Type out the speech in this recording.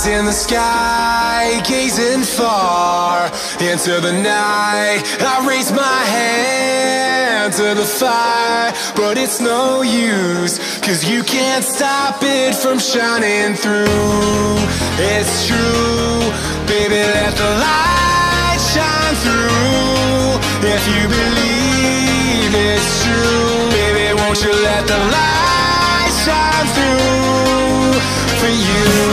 Eyes in the sky, gazing far into the night. I raise my hand to the fire, but it's no use, 'cause you can't stop it from shining through. It's true, baby, let the light shine through. If you believe it's true, baby, won't you let the light shine through for you?